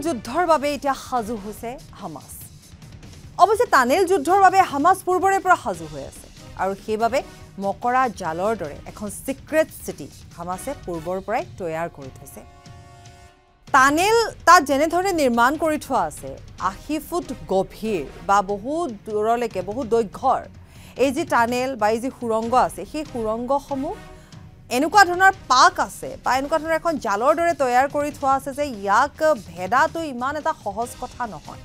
যুদ্ধৰ বাবে এতিয়া সাজু হৈছে হামাস অৱশ্যে টানেল যুদ্ধৰ বাবে হামাস পূৰ্বৰে পৰা সাজু হৈ আছে আৰু সেইবাবে মকৰা জালৰ দৰে এখন সিক্ৰেট সিটি হামাসে পূৰ্বৰ পৰাই তৈয়াৰ কৰি থৈছে টানেল তাত যেনে ধৰণে নিৰ্মাণ কৰি থোৱা আছে 80 ফুট গভীৰ বা বহুত দূৰলৈকে বহুত দৈৰ্ঘ্যৰ এই যে টানেল বা এই যে সুৰংগ আছে সেই সুৰংগসমূহ এনেকুৱা ধৰণৰ পাক আছে বা এনেকুৱা ধৰণৰ এখন জালৰ দৰে তৈয়াৰ কৰি থোৱা আছে যে ইয়াক ভেদাটো ইমান এটা সহজ কথা নহয়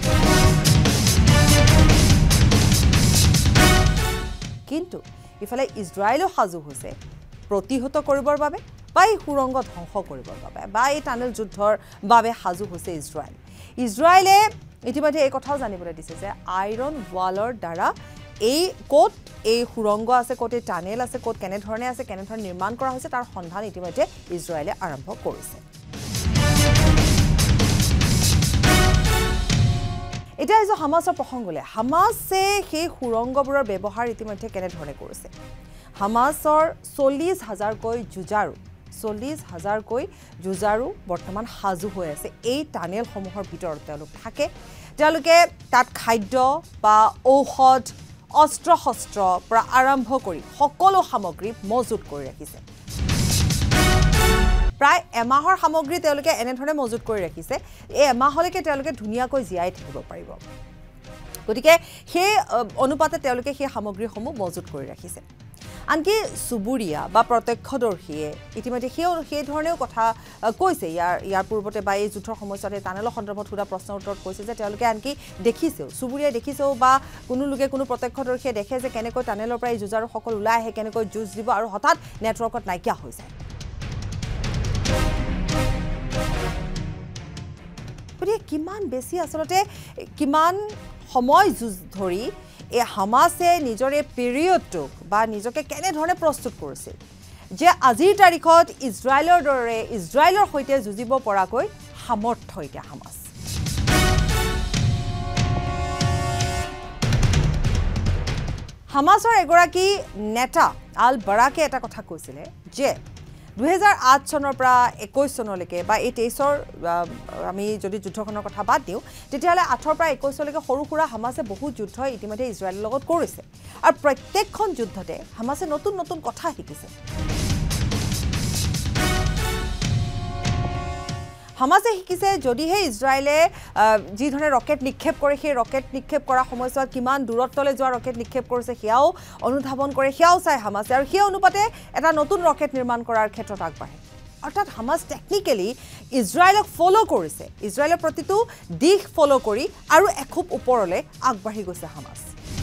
কিন্তু ইফালে ইজৰাইলো সাজু হৈছে প্ৰতিহত কৰিবৰ বাবে বা এই সুৰংগ ধ্বংস কৰিবৰ বাবে বা এই টানেল যুদ্ধৰ বাবে সাজু হৈছে ইজৰাইলে ইতিমধ্যে এই কথাও জানিবলৈ দিছে যে আইৰন ৱালৰ দ্বাৰা এই কোট এই সুৰংগ আছে কোট এই টানেল আছে কোট কেনে ধৰণে আছে কেনে ধৰণে নিৰ্মাণ কৰা হৈছে তাৰ সন্ধান ইতিমধ্যে ইজৰাইলে আৰম্ভ কৰিছে এটা যে হামাসৰ প্ৰসংগলে হামাসে সেই সুৰংগবোৰৰ ব্যৱহাৰ ইতিমধ্যে কেনে ধৰণে কৰিছে হামাসৰ 40000 কৈ যুজাৰু বৰ্তমান সাজু হৈ আছে এই টানেল সমূহৰ ভিতৰত তেওঁলোকে তাত খাদ্য বা ঔষধ অস্ত্ৰ শস্ত্ৰ পৰা আৰম্ভ কৰি সকলো সামগ্ৰী মজুত কৰি ৰাখিছে প্ৰায় এমাহৰ সামগ্ৰী তেওঁলোকে এনে ধৰণে মজুত কৰি ৰাখিছে এই এমাহলৈকে তেওঁলোকে ধুনীয়াকৈ জিয়াই থাকিব পাৰিব গতিকে সেই অনুপাতে তেওঁলোকে সেই সামগ্ৰীসমূহ মজুত কৰি ৰাখিছে আনকি সুবুৰিয়া বা প্ৰত্যক্ষদৰ্শীয়ে ইতিমধ্যে সেই ধৰণেও কথা কৈছে ইয়াৰ পূৰ্বতে বা এই যুদ্ধৰ সময়ছোৱাত টানেলৰ সন্দৰ্ভত সোধা প্ৰশ্নৰ উত্তৰত কৈছে যে তেওঁলোকে আনকি দেখিছেও সুবুৰিয়াই দেখিছেও বা কোনো লোকে কোনো প্ৰত্যক্ষদৰ্শীয়ে দেখে যে কেনেকৈ টানেলৰ পৰা এই যুঁজাৰুসকল ওলাই আহে কেনেকৈ যুঁজ দিব আৰু হঠাৎ নেটৱৰ্কত নাইকিয়া হৈ যায় গতিকে কিমান বেছি আচলতে কিমান সময় যুঁজ ধৰি এই হামাসে নিজৰ এই পিৰিয়ডটোক বা নিজকে কেনে ধৰণে প্ৰস্তুত কৰিছিল যে আজিৰ তাৰিখত ইজৰাইলৰ সৈতে যুঁজিব পৰাকৈ সামৰ্থ্য এতিয়া হামাস হামাসৰ এগৰাকী নেতা আল বাৰাকে এটা কথা কৈছিলে যে 2008 চনৰ পৰা 21 চনলৈকে বা এই 23ৰ আমি যদি যুদ্ধখনৰ কথা বাদ দিওঁ তেতিয়াহ'লে 8ৰ পৰা 21 লৈকে সৰু সুৰা হামাসে বহুত যুদ্ধ ইতিমধ্যে ইজৰাইলৰ লগত কৰিছে আৰু প্ৰত্যেকখন যুদ্ধতে হামাসে নতুন নতুন কথা শিকিছে হামাসে শিকিছে যদিহে ইজৰাইলে যি ধৰণে ৰকেট নিক্ষেপ কৰে সেই ৰকেট নিক্ষেপ কৰা সময়ছোৱাত কিমান দূৰত্বলৈ যোৱা ৰকেট নিক্ষেপ কৰিছে সেয়াও অনুধাৱন কৰে সেয়াও চাই হামাসে আৰু সেই অনুপাতে এটা নতুন ৰকেট নিৰ্মাণ কৰাৰ ক্ষেত্ৰত আগবাঢ়ে অৰ্থাৎ হামাস টেকনিক্যালি ইজৰাইলক ফলো কৰিছে ইজৰাইলৰ প্ৰতিটো দিশ ফলো কৰি আৰু এখুব ওপৰলৈ আগবাঢ়ি গৈছে হামাস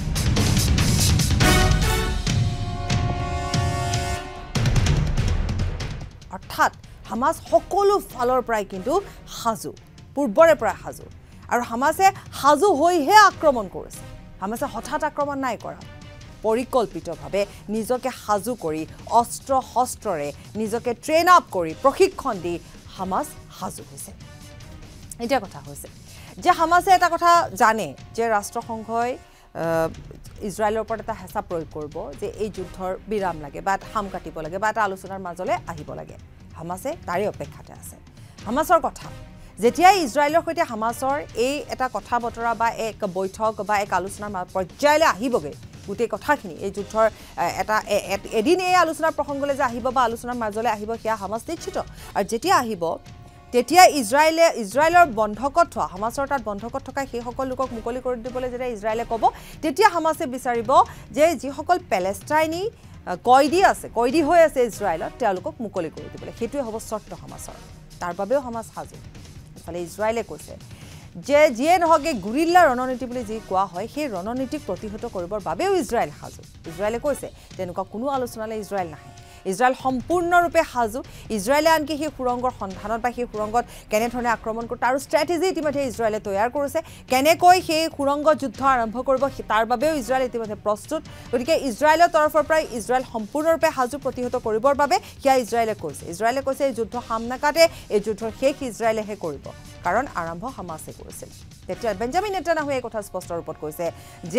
অৰ্থাৎ হামাস সকলো ফালৰ পৰাই কিন্তু সাজু পূৰ্বৰে পৰা সাজু আৰু হামাসে সাজু হৈহে আক্ৰমণ কৰিছে হামাসে হঠাৎ আক্ৰমণ নাই কৰা পৰিকল্পিতভাৱে নিজকে সাজু কৰি অস্ত্ৰ শস্ত্ৰৰে নিজকে ট্ৰেইন আপ কৰি প্ৰশিক্ষণ দি হামাস সাজু হৈছে এটা কথা হৈছে যে হামাসে এটা কথা জানে যে ৰাষ্ট্ৰসংঘই ইজৰাইলৰ ওপৰত এটা হেঁচা প্ৰয়োগ কৰিব যে এই যুদ্ধৰ বিৰাম লাগে বা হাম কাটিব লাগে বা এটা আলোচনাৰ মাজলৈ আহিব লাগে হামাসে তাৰে অপেক্ষাতে আছে হামাসৰ কথা যেতিয়া ইজৰাইলৰ সৈতে হামাসৰ এই এটা কথা বতৰা বা এক বৈঠক বা এক আলোচনাৰ পৰ্যায়লৈ আহিবগে গোটেই কথাখিনি এই যুদ্ধৰ এটা এদিন এই আলোচনাৰ প্ৰসংগলৈ যে আহিব বা আলোচনাৰ মাজলৈ আহিব সেয়া হামাস নিশ্চিত আৰু যেতিয়া আহিব তেতিয়া ইজৰাইলৰ বন্ধকত থোৱা হামাসৰ তাত বন্ধকত থকা সেই সকল লোকক মুকলি কৰি দিবলৈ যেতিয়া ইজৰাইলে ক'ব তেতিয়া হামাসে বিচাৰিব যে যিসকল পেলেষ্টাইনী কয়দী হৈ আছে ইজৰাইলত তেওঁলোকক মুকলি কৰি দিবলৈ সেইটোৱে হ'ব চৰ্ত হামাসৰ তাৰ বাবেও হামাস সাজু ইফালে ইজৰাইলে কৈছে যে যিয়ে নহওক গুৰিল্লা ৰণনীতি বুলি যি কোৱা হয় সেই ৰণনীতিক প্ৰতিহত কৰিবৰ বাবেও ইজৰাইল সাজু ইজৰাইলে কৈছে তেনেকুৱা কোনো আলোচনালৈ ইজৰাইল নাহে ইজৰাইল সম্পূৰ্ণৰূপে সাজু ইজৰাইলে আনকি সেই সুৰংগৰ সন্ধানত বা সেই সুৰংগত কেনেধৰণে আক্ৰমণ কৰে তাৰ ষ্ট্ৰেটেজি ইতিমধ্যে ইজৰাইলে তৈয়াৰ কৰিছে কেনেকৈ সেই সুৰংগ যুদ্ধ আৰম্ভ কৰিব তাৰ বাবেও ইজৰাইল ইতিমধ্যে প্ৰস্তুত গতিকে ইজৰাইলৰ তৰফৰ পৰা ইজৰাইল সম্পূৰ্ণৰূপে সাজু প্ৰতিহত কৰিবৰ বাবে সেয়া ইজৰাইলে কৈছে এই যুদ্ধ হাম নাকাটে এই যুদ্ধৰ শেষ ইজৰাইলেহে কৰিব কাৰণ আৰম্ভ হামাসে কৰিছিল তেতিয়া বেঞ্জামিন নেতান্যাহুৱে এই কথা স্পষ্ট ৰূপত কৈছে যে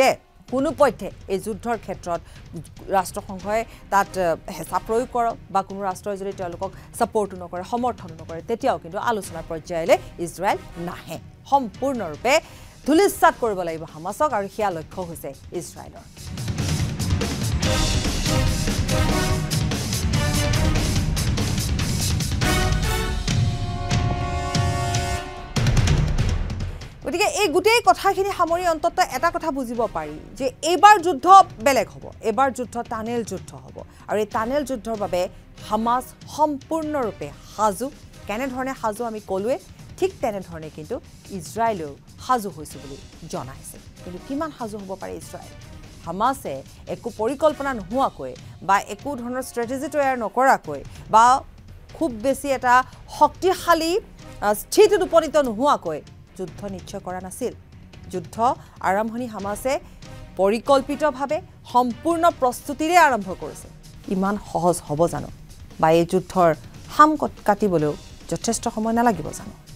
কোনো পক্ষে এই যুদ্ধৰ ক্ষেত্ৰত ৰাষ্ট্ৰসংঘই তাত হেঁচা প্ৰয়োগ কৰক বা কোনো ৰাষ্ট্ৰই যদি তেওঁলোকক ছাপৰ্টো নকৰে সমৰ্থন নকৰে তেতিয়াও কিন্তু আলোচনাৰ পৰ্যায়লৈ ইজৰাইল নাহে সম্পূৰ্ণৰূপে ধুলিসাৎ কৰিব লাগিব হামাছক আৰু সেয়া লক্ষ্য হৈছে ইজৰাইলৰ গতিকে এই গোটেই কথাখিনি সামৰি অন্তত এটা কথা বুজিব পাৰি যে এইবাৰ যুদ্ধ বেলেগ হ'ব এবাৰ যুদ্ধ টানেল যুদ্ধ হ'ব আৰু এই টানেল যুদ্ধৰ বাবে হামাছ সম্পূৰ্ণৰূপে সাজু কেনেধৰণে সাজু আমি ক'লোৱে ঠিক তেনেধৰণে কিন্তু ইজৰাইলেও সাজু হৈছে বুলি জনাইছে কিন্তু কিমান সাজু হ'ব পাৰে ইজৰাইল হামাছে একো পৰিকল্পনা নোহোৱাকৈ বা একো ধৰণৰ ষ্ট্ৰেটেজি তৈয়াৰ নকৰাকৈ বা খুব বেছি এটা শক্তিশালী স্থিতিত উপনীত নোহোৱাকৈ যুদ্ধ নিশ্চয় কৰা নাছিল যুদ্ধ আৰম্ভণি হামাছে পৰিকল্পিতভাৱে সম্পূৰ্ণ প্ৰস্তুতিৰে আৰম্ভ কৰিছে ইমান সহজ হ'ব জানো বা এই যুদ্ধৰ হাম কাটিবলৈও যথেষ্ট সময় নালাগিব জানো